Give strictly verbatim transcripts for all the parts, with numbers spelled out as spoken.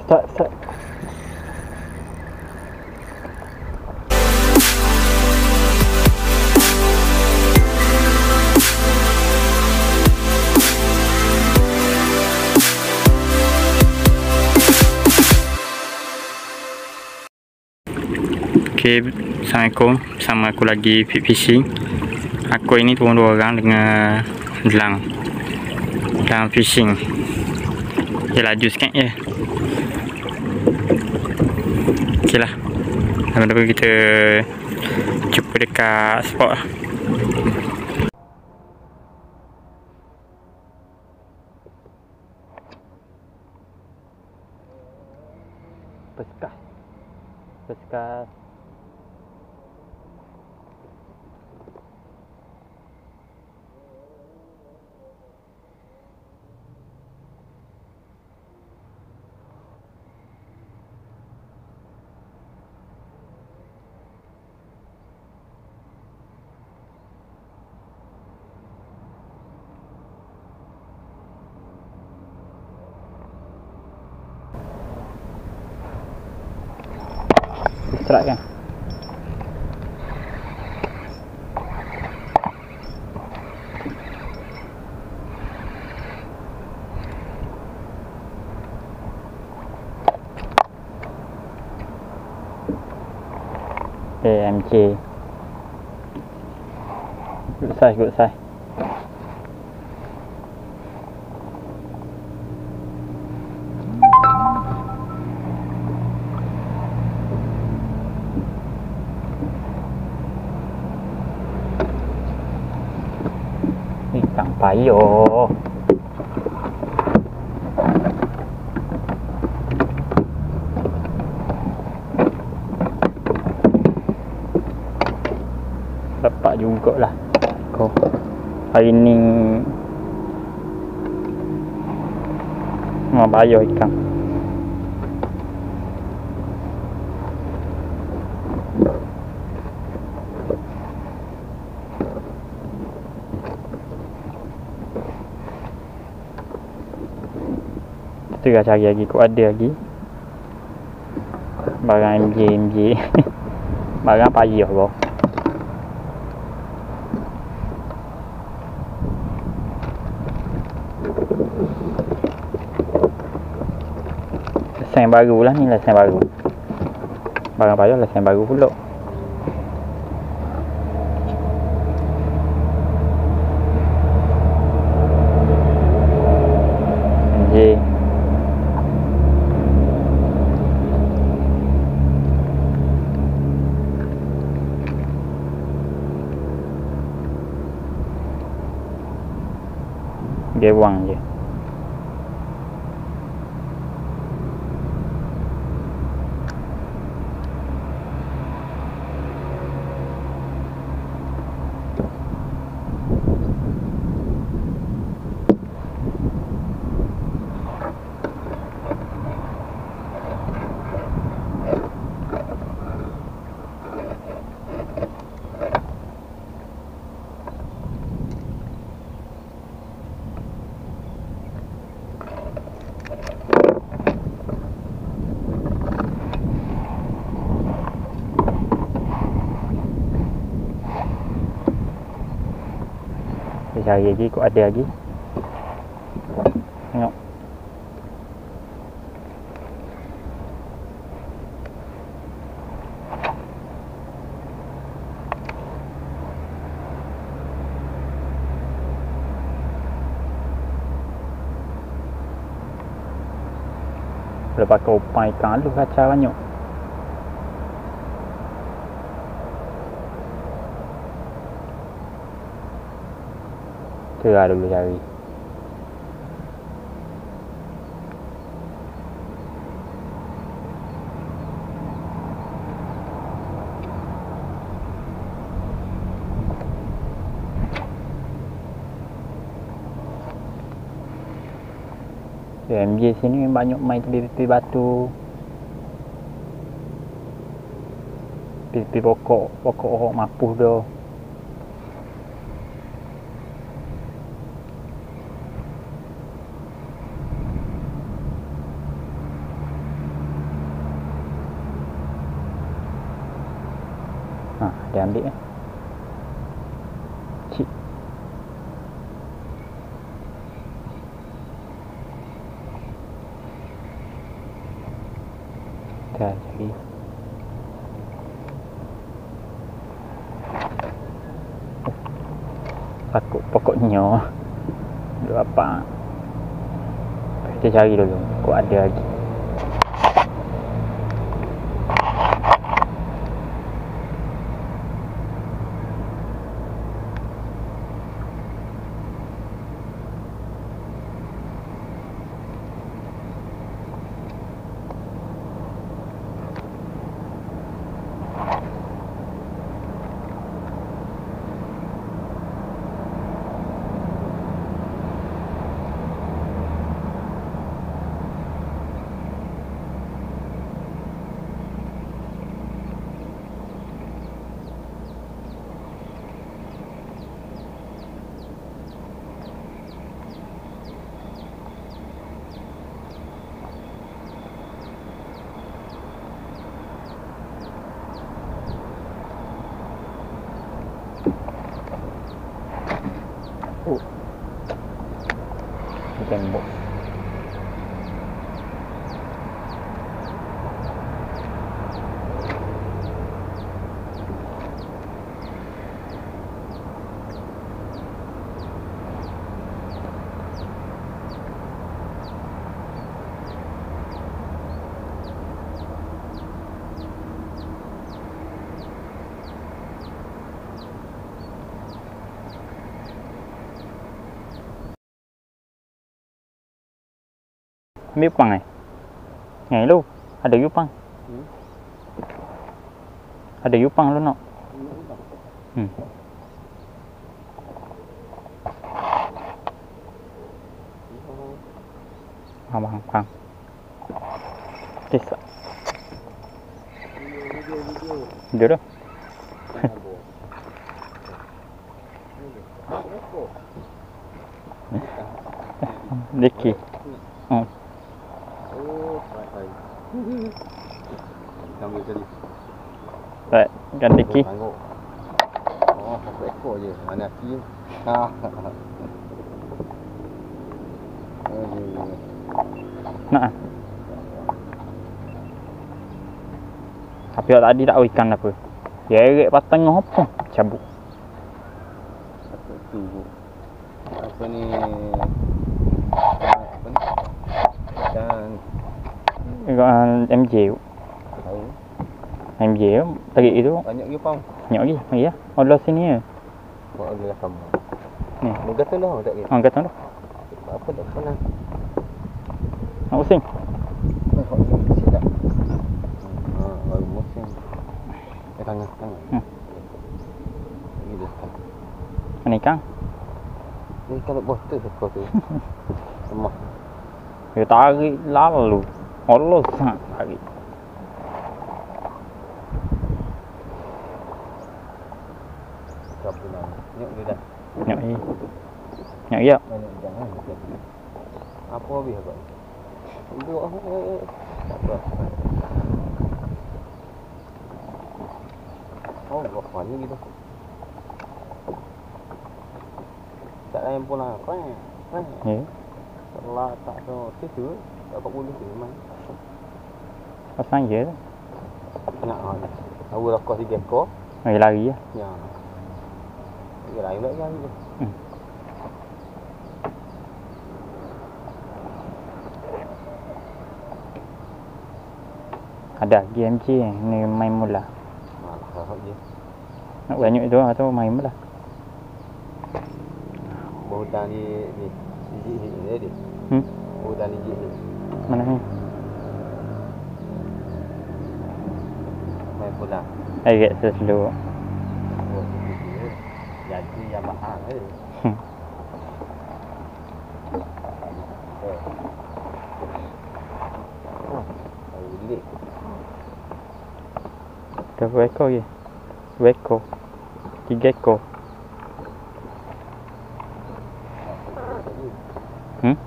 Start, start. Okay, Assalamualaikum. Bersama aku lagi Fit Fishing. Aku ini turun dua orang dengan Delang Delang fishing. Dia laju sikit je. Ok lah, lepas kita jumpa dekat spot lah. Peskas Peskas strike kan. A M J good size, good size. Ikan payo. Dapat jugalah. Kau hari ni memang payo ikan. Tengah cari lagi, kok ada lagi barang M J M J barang payah bro. Lesen baru lah ni, lesen baru. Barang payah lesen baru pula. M J gewang je. Cari lagi, kok ada lagi. Tengok. Boleh pakai umpan ikan lu kacau banyak. Kerah dulu cari. M J sini banyak main tepi-tepi batu, tepi pokok, pokok orang mapuh tu. Dia ambil eh. Cik. Dah cari. Takut pokoknya. Dua apa? Kita cari dulu. Kok ada lagi. Oh, tembok. Ambil upang eh? Ngai lu. Ada upang. Hmm. Ada upang lu nak. Hmm. Abang pang. Tisa. Video dah. Deki. Oh. Ambil tadi. Baik, kan deki. Oh, satu ekor je. Mana aki? Ha. Nak. Tapi tadi tak ikan apa. Geret patang apa? Cabut. Satu tu. Apa ni? Apa ni? Dan Ikan M J. tahu. M J tarik itu. Banyak ke pam? Banyak lagi. Ya. Ada sini ya. Buat lagi lah kamu. Ni. Lu kata dah tak ke? Ah, kata dah. Apa tak pernah. Nak pusing. Nah, kau ni mesti tak. Ha, baru musim. Eh, tangan, tangan. Hmm. Ini dah. Ini kan. Ni kalau botol ekor tu. Lemah. Dia tarik lalu. Allah sangat tarik. Siapa nak? Nyok dia dah. Nyok ni. Nyok ya. Banyak jangan. Apa habis apa? Duduk aku. Tak apa. Oh, buat apa ni gitu. Tak lain pula. Kau. Ya. Setelah tak tahu situ, tak apa boleh memang. Pasang je. Nak ah. Tahu dah kau tiga ekor. Lari lari ya. Ya. Dia lain pula yang tu. Hmm. Ada G M G ni main mula. Malah harap je. Nak banyak itu atau main mula. Bahudan di ni. Hiji ni dia. Hmm. Bahudan hiji ni. Mana ni? Main pula. Agak slow. Oh, itu. Jadi yang mahal eh. Hmm. Eh. Oh, ayo dik. Berapa ekor je? Dua ekor. Tiga ekor. Hmm?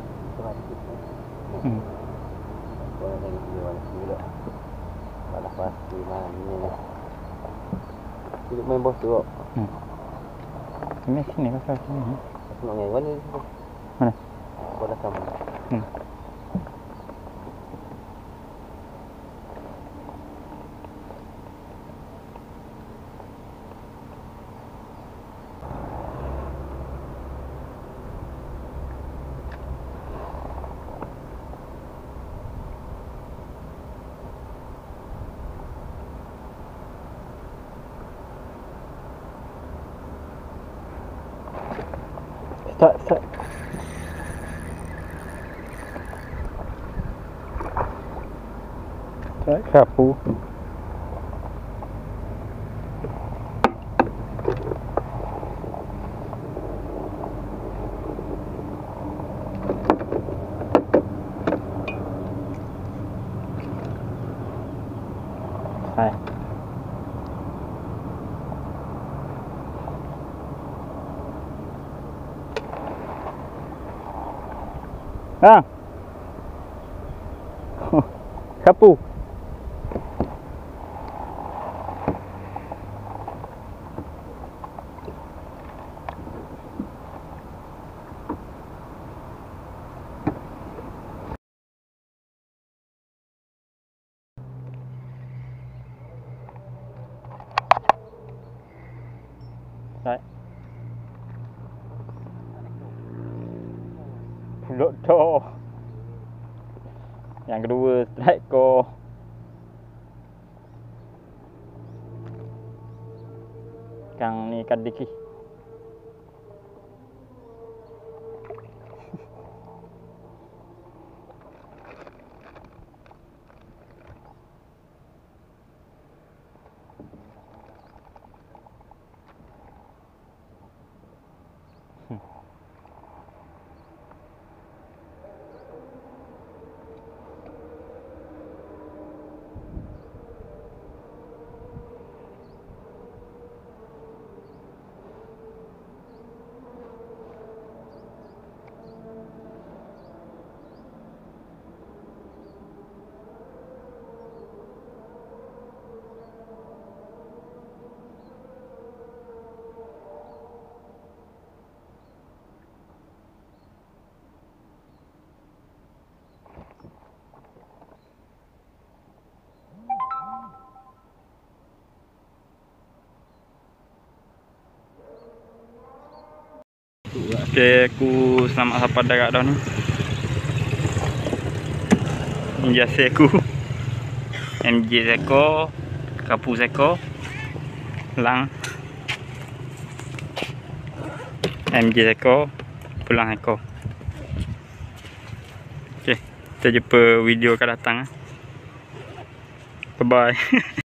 Hmm. Boleh lagi dia warna pula. Pada pasti mana ni. main bos tu. Hmm. Ini sini pasal sini. Aku nak main mana? Mana? Bola sama. Hmm. Start, start. Start sapu. Hai. Ah. Sapu. Right. Pulak dah. Yang kedua strike ko. Kang ni kadiki. Okay, aku selamat sampai dekat dah ni. Ini jasa aku. M J seko, kapu seko, lang. M J seko, pulang seko. Okay, kita jumpa video akan datang. Bye bye.